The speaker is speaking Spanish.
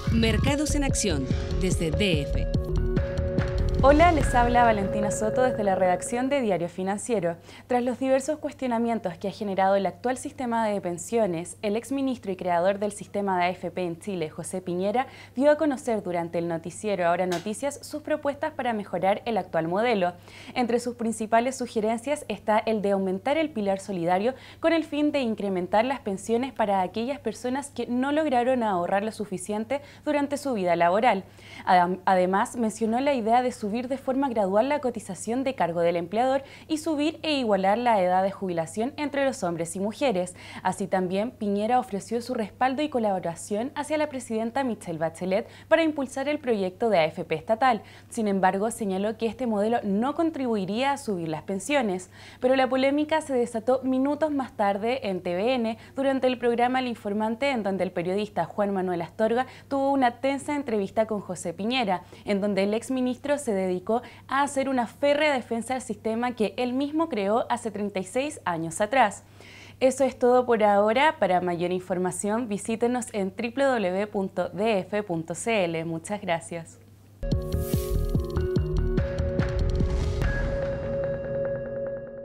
Mercados en Acción, desde DF. Hola, les habla Valentina Soto desde la redacción de Diario Financiero. Tras los diversos cuestionamientos que ha generado el actual sistema de pensiones, el exministro y creador del sistema de AFP en Chile, José Piñera, dio a conocer durante el noticiero Ahora Noticias sus propuestas para mejorar el actual modelo. Entre sus principales sugerencias está el de aumentar el pilar solidario con el fin de incrementar las pensiones para aquellas personas que no lograron ahorrar lo suficiente durante su vida laboral. Además, mencionó la idea de subir de forma gradual la cotización de cargo del empleador y subir e igualar la edad de jubilación entre los hombres y mujeres. Así también, Piñera ofreció su respaldo y colaboración hacia la presidenta Michelle Bachelet para impulsar el proyecto de AFP estatal. Sin embargo, señaló que este modelo no contribuiría a subir las pensiones. Pero la polémica se desató minutos más tarde en TVN durante el programa El Informante, en donde el periodista Juan Manuel Astorga tuvo una tensa entrevista con José Piñera, en donde el exministro se dedicó a hacer una férrea defensa del sistema que él mismo creó hace 36 años atrás. Eso es todo por ahora. Para mayor información, visítenos en www.df.cl. Muchas gracias.